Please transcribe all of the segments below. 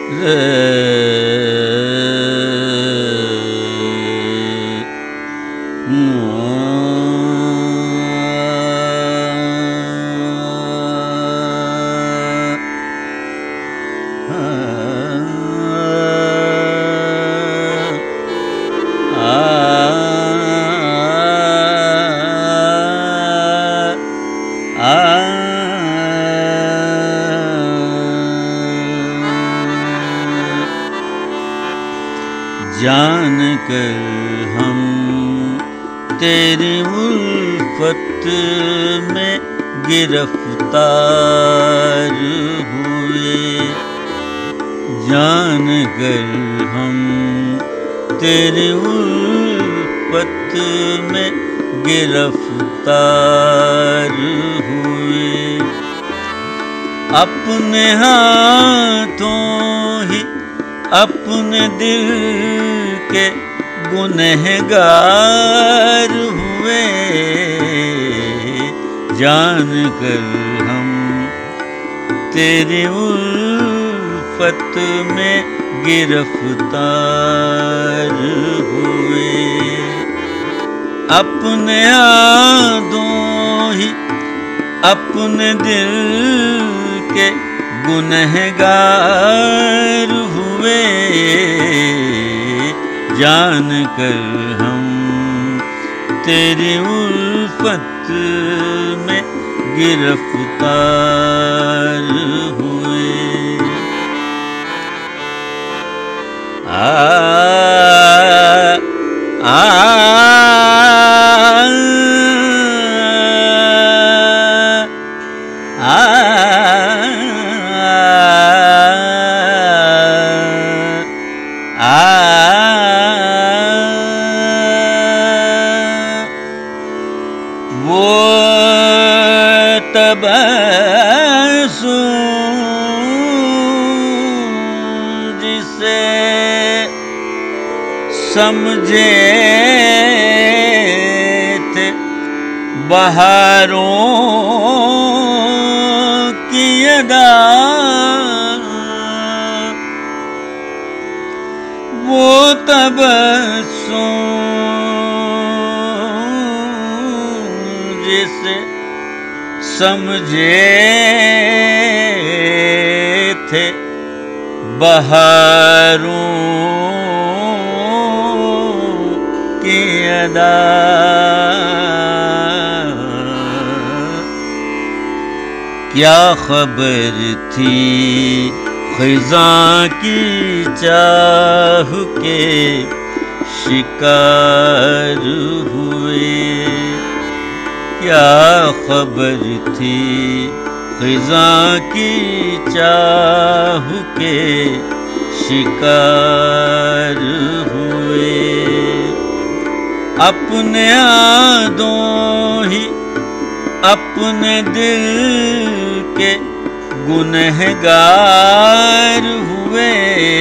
جان کر ہم تیری الفت میں گرفتار ہوئے، جان کر ہم تیری الفت میں گرفتار ہوئے، اپنے ہاتھوں ہی اپنے دل کے گنہگار ہوئے، جان کر ہم تیری الفت میں گرفتار ہوئے، اپنے ہاتھوں ہی اپنے دل کے گنہگار ہوئے، جان کر ہم تیری الفت میں گرفتار ہوئے۔ وہ تبسم جسے سمجھے تھے بہاروں کی ادا، وہ تبسم جسے سمجھے تھے بہاروں کی ادا، کیا خبر تھی خزاں کی چاہ کے شکار ہوئے، کیا خبر تھی خزاں کی چاہ کے شکار ہوئے، اپنے ہاتھوں ہی اپنے دل کے گنہگار ہوئے،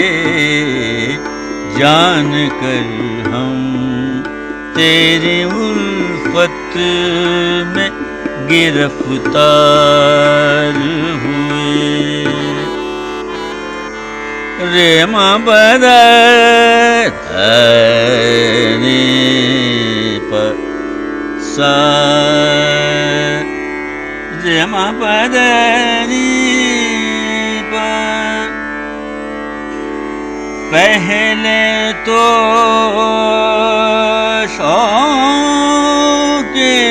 جان کر ہم تیری الفت میں گرفتار ہوئے۔ ریما بدنی پر سا، ریما بدنی پر پہلے تو شوق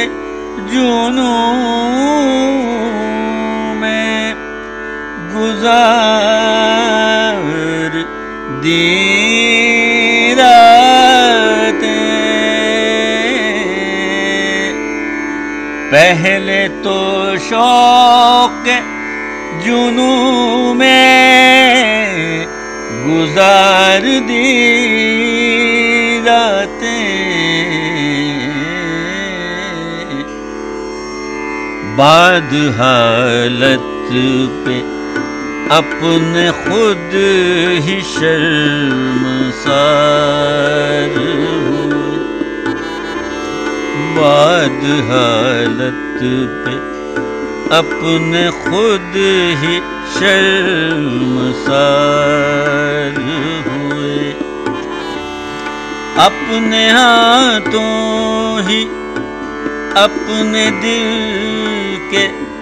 جنوں میں گزار دی راتیں، پہلے تو شوق جنوں میں گزار دی راتیں، بعد حالت پہ اپنے خود ہی شرمسار ہوئے، بعد حالت پہ اپنے خود ہی شرمسار اپنے ہاتھوں ہی اپنے دل کے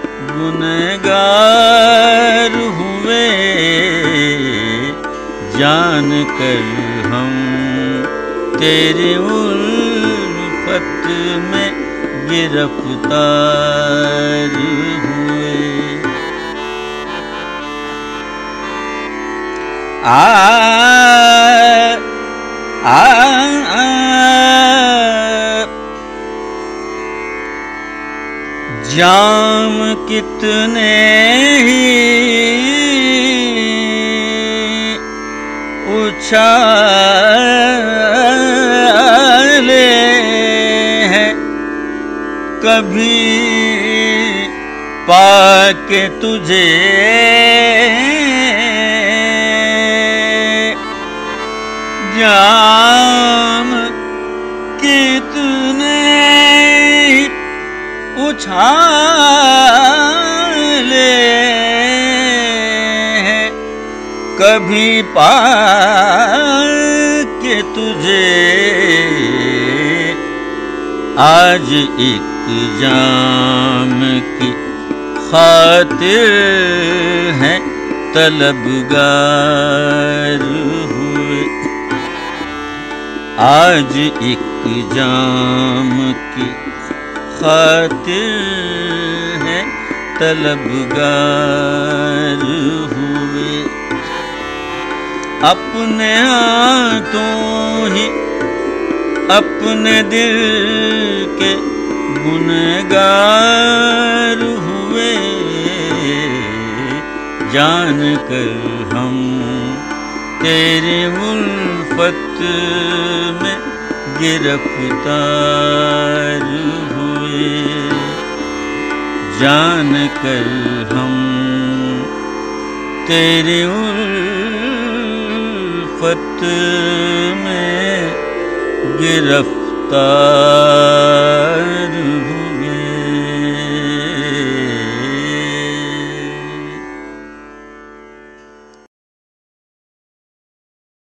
گنہگار ہوئے، جان کر ہم تیری الفت میں گرفتار ہوئے۔ جام کتنے ہی اچھالے ہیں، کبھی پا کے تجھے جام کتنے اچھالے ہیں، کبھی پا کے تجھے، آج ایک جام کی خاطر ہے طلبگار ہوئے، آج ایک جام کی خاطر ہے طلبگار ہوئے، اپنے ہاتھوں ہی اپنے دل کے گنہگار ہوئے، جان کر ہم تیری الفت میں گرفتار ہوئے، جان کر ہم تیری الفت میں گرفتار